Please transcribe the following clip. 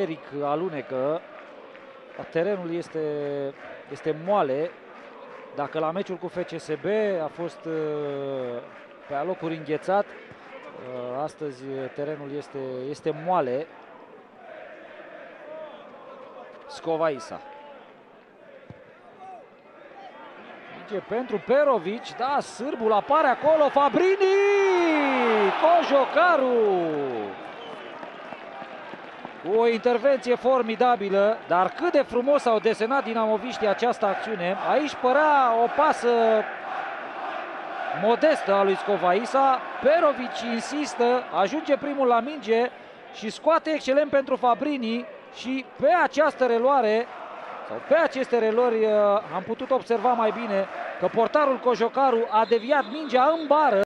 Eric alunecă. Terenul este moale. Dacă la meciul cu FCSB a fost pe alocuri înghețat, astăzi terenul este moale. Scovaisa. Minge pentru Perovic. Da, sârbul apare acolo. Fabrini! Cojocaru! Cu o intervenție formidabilă, dar cât de frumos au desenat dinamoviștii această acțiune. Aici părea o pasă modestă a lui Scovaisa. Perovic insistă, ajunge primul la minge și scoate excelent pentru Fabrini. Și pe această reluare, sau pe aceste reluări, am putut observa mai bine că portarul Cojocaru a deviat mingea în bară.